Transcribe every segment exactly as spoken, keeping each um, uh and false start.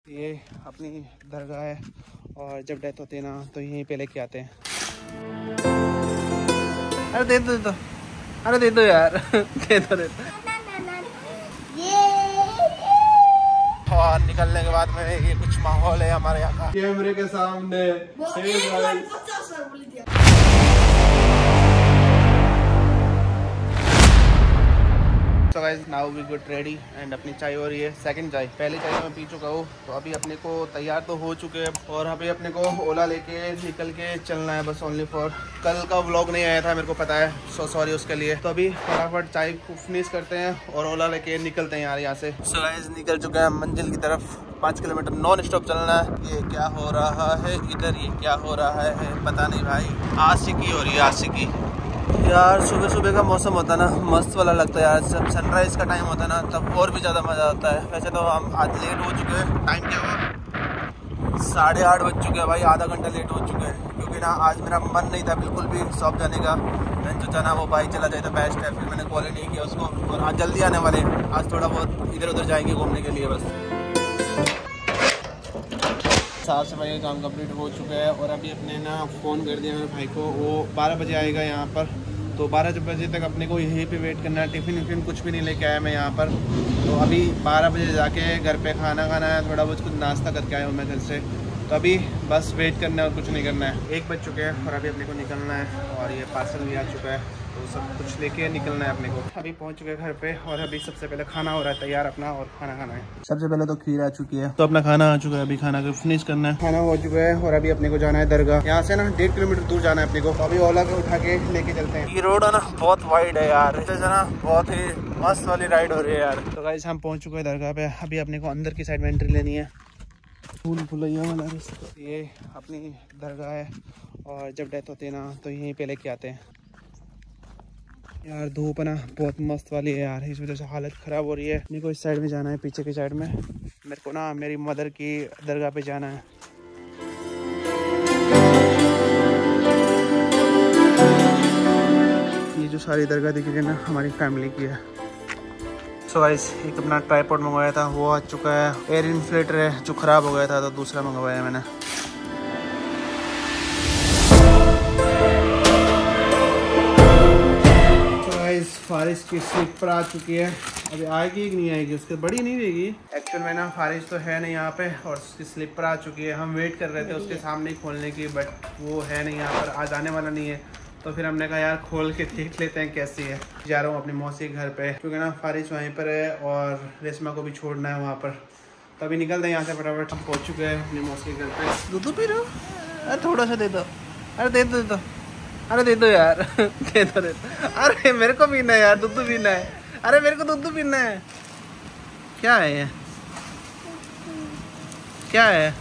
ये अपनी दरगाह है और जब डेथ होती है ना तो यहीं पे लेके आते हैं। अरे दे दो, दे दो, अरे दे दो यार दे दो दे दो। और निकलने के बाद में ये कुछ माहौल है हमारे यहाँ का, कैमरे के सामने। So guys, now we got ready and अपनी चाय हो रही है, सेकंड चाय। पहली चाय मैं पी चुका हूँ, तो अभी अपने को तैयार तो हो चुके हैं और अभी अपने को ओला लेके निकल के चलना है बस ओनली फॉर। कल का व्लॉग नहीं आया था मेरे को पता है, सो सॉरी उसके लिए। तो अभी फटाफट चाय को फिनिश करते हैं और ओला लेके निकलते हैं यार यहाँ से। So guys, निकल चुके हैं मंजिल की तरफ। पाँच किलोमीटर नॉन स्टॉप चलना है। ये क्या हो रहा है इधर, ये क्या हो रहा है पता नहीं भाई। आशिकी हो रही है आशिकी यार। सुबह सुबह का मौसम होता है ना, मस्त वाला लगता है यार। जब सनराइज़ का टाइम होता है ना तब और भी ज़्यादा मज़ा आता है। वैसे तो हम आज लेट हो चुके हैं, टाइम क्या हुआ, साढ़े आठ बज चुके हैं भाई, आधा घंटा लेट हो चुके हैं। क्योंकि ना आज मेरा मन नहीं था बिल्कुल भी शॉप जाने का। मैं जो जाना वो भाई चला जाए तो बेस्ट है, फिर मैंने कॉल ही नहीं किया उसको। और आज जल्दी आने वाले, आज थोड़ा बहुत इधर उधर जाएंगे घूमने के लिए बस। साफ सफाई का काम कंप्लीट हो चुका है और अभी अपने ना फ़ोन कर दिया मेरे भाई को, वो बारह बजे आएगा यहाँ पर। तो बारह बजे तक अपने को यहीं पे वेट करना है। टिफ़िन विफ़िन कुछ भी नहीं लेके आया मैं यहाँ पर। तो अभी बारह बजे जाके घर पे खाना खाना है, थोड़ा बहुत कुछ नाश्ता करके आया हूँ मैं घर से। तो अभी बस वेट करना है और कुछ नहीं करना है। एक बज चुके हैं और अभी अपने को निकलना है और ये पार्सल भी आ चुका है, तो सब कुछ लेके निकलना है अपने को। अभी पहुंच चुके हैं घर पे और अभी सबसे पहले खाना हो रहा है तैयार अपना और खाना खाना है। सबसे पहले तो खीर आ चुकी है, तो अपना खाना आ चुका है। अभी खाना को फिनिश करना है। खाना हो चुका है और अभी अपने को जाना है दरगाह। यहाँ से ना डेढ़ किलोमीटर दूर जाना है अपने को। तो अभी ओला को उठा के लेके चलते हैं। ये रोड है ना बहुत वाइड है यार, इससे ना बहुत ही मस्त वाली राइड हो रही है यार। तो गाइस हम पहुँच चुके हैं दरगाह पे। अभी अपने को अंदर की साइड में एंट्री लेनी है। फूल फुलैया वाला ये अपनी दरगाह है और जब डेथ होती है ना तो यहीं पे लेके आते हैं यार। धूप ना बहुत मस्त वाली है यार, इस वजह से हालत ख़राब हो रही है। मेरे को इस साइड में जाना है, पीछे की साइड में। मेरे को ना मेरी मदर की दरगाह पे जाना है। ये जो सारी दरगाह दिख रही है ना हमारी फैमिली की है। सो गाइस, एक अपना ट्राइपॉड मंगवाया था वो आ चुका है। एयर इन्फ्लेटर है जो ख़राब हो गया था तो दूसरा मंगवाया मैंने। सो गाइस, फारिश की स्लिपर आ चुकी है। अभी आएगी कि नहीं आएगी, उसके बड़ी नहीं रहेगी। एक्चुअल में ना फारिश तो है नहीं यहाँ पे और उसकी स्लिपर आ चुकी है। हम वेट कर रहे थे उसके सामने खोलने की, बट वो है नहीं यहाँ पर, आज आने वाला नहीं है। तो फिर हमने कहा यार खोल के देख लेते हैं कैसी है। जा रहा हूँ अपनी मौसी के घर पे, क्योंकि ना फारिश वहीं पर है और रेशमा को भी छोड़ना है वहाँ पर। तो अभी निकलते हैं यहाँ से फटाफट। हम पहुँच चुके हैं अपनी मौसी के घर पे। दूध पी रहे हो? अरे थोड़ा सा दे दो, अरे दे दो दे दो, अरे दे दो यार दे दो दे दो। अरे मेरे को पीना है यार, दूध पीना है। अरे मेरे को दूध पीना है। क्या है ये, क्या है?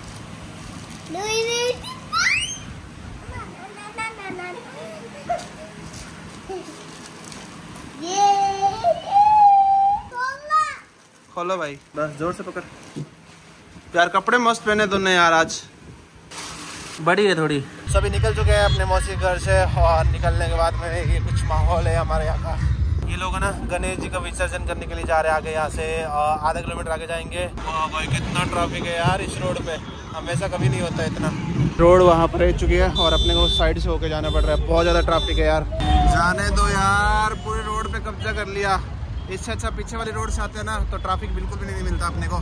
खोलो भाई, बस जोर से पकड़ यार। कपड़े मस्त पहने तुमने यार, आज बड़ी है थोड़ी। सभी निकल चुके हैं अपने मौसी के घर से और निकलने के बाद में ये कुछ माहौल है हमारे यहाँ का। ये लोग है ना गणेश जी का विसर्जन करने के लिए जा रहे हैं आगे, यहाँ से आधा किलोमीटर आगे जाएंगे। वाह भाई कितना ट्रैफिक है यार इस रोड पे, हमेशा कभी नहीं होता इतना। रोड वहाँ पर रह चुकी है और अपने को साइड से होके जाना पड़ रहा है। बहुत ज़्यादा ट्रैफिक है यार। जाने दो यार, पूरे रोड पे कब्जा कर लिया। इससे अच्छा पीछे वाली रोड से आते हैं ना तो ट्रैफिक बिल्कुल भी नहीं मिलता अपने को।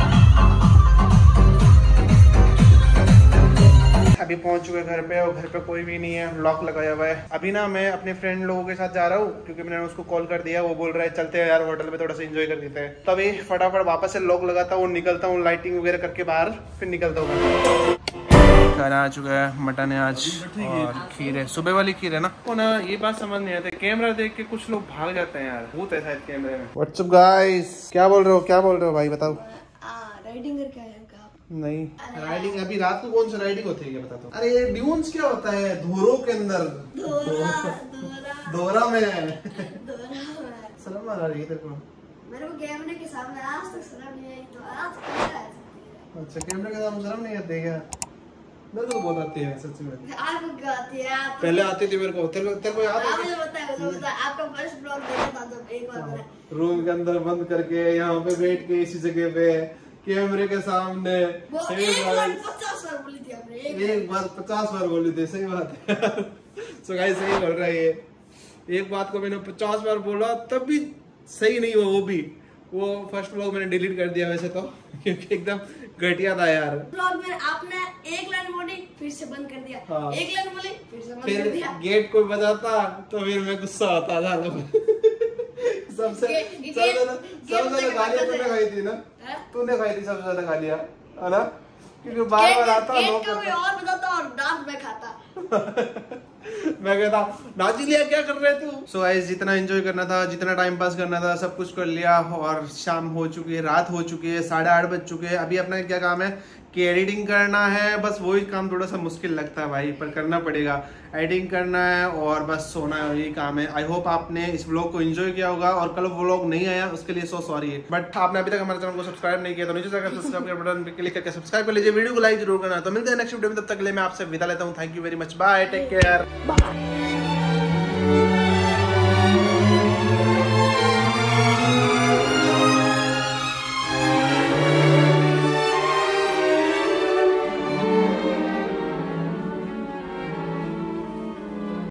अभी पहुंच चुके घर पे और घर पे कोई भी नहीं है, लॉक लगाया हुआ है। अभी ना मैं अपने फ्रेंड लोगों के साथ जा रहा हूँ क्योंकि मैंने उसको कॉल कर दिया। वो बोल रहा है चलते हैं यार होटल पे, थोड़ा सा एंजॉय कर देते हैं। तो अभी फटाफट वापस से लॉक लगाता हूँ, निकलता हूँ लाइटिंग वगैरह करके बाहर, फिर निकलता हूँ। खाना आ चुका है, मटन है आज और खीर है, सुबह वाली खीर है ना। वो ना ये बात समझ नहीं आती, कैमरा देख के कुछ लोग भाग जाते हैं यार, भूत है शायद कैमरे में। व्हाट्सअप गाइस, क्या बोल रहे हो, क्या बोल रहे हो भाई बताओ। राइडिंग करके आए हैं नहीं, राइडिंग अभी रात को कौन सा राइडिंग होती है बता दो। अरे ये ड्यून्स क्या होता है, धोरों के अंदर दोरा में शर्म आ रही है तेरे को? मेरे को कैमरे के सामने आज तक शर्म नहीं आई, तो आज कैसे आ सकती है? अच्छा कैमरे के सामने शर्म नहीं आती है? मेरे को तो बहुत आती है सच में। आपको क्या आती है? आप पहले आती थी मेरे को। तेरे को तेरे को याद है? मुझे बताया मुझे आपका फर्स्ट ब्लॉग देखा था जब एक बार मैंने रूम के अंदर बंद करके यहाँ पे बैठ के इसी जगह पे कैमरे के सामने। वो एक बार पचास बार बोली थी आपने, एक बार पचास बार बोली थी, सही बात है। सो गाइस सही बोल रहा है ये, एक बात को मैंने पचास बार बोला तब भी सही नहीं हुआ। वो भी वो फर्स्ट व्लॉग मैंने डिलीट कर दिया वैसे तो, क्योंकि एकदम घटिया था यार। व्लॉग में आपने एक लाइन बोली फिर से बंद कर दिया, हाँ। एक लाइन बोली फिर से बंद फिर कर दिया। गेट कोई बजाता तो फिर मैं गुस्सा होता था। सबसे सबसे ज्यादा गालियां तूने खाई थी ना, तूने खाई थी सबसे ज्यादा गालियां, है ना, क्योंकि बार बार आता गेट का कोई और बताता और डांट में खाता। मैं कहता नाजिलिया क्या कर रहे तू। सो गाइस जितना एंजॉय करना था, जितना टाइम पास करना था, सब कुछ कर लिया और शाम हो चुकी है, रात हो चुकी है, साढ़े आठ बज चुके हैं। अभी अपना क्या काम है कि एडिटिंग करना है, बस वही काम थोड़ा सा मुश्किल लगता है भाई, पर करना पड़ेगा। एडिटिंग करना है और बस सोना है, यही काम है। आई होप आपने इस व्लॉग को एंजॉय किया होगा, और कल व्लॉग नहीं आया उसके लिए सो सॉरी। बट आपने अभी तक हमारे चैनल को सब्सक्राइब नहीं किया तो नीचे जाकर सब्सक्राइब के बटन पे क्लिक करके सब्सक्राइब कर लीजिए, वीडियो को लाइक जरूर करना। तो मिलते हैं नेक्स्ट वीडियो में, तब तक के लिए मैं आपसे विदा लेता हूँ। Thank you very much, bye, take care.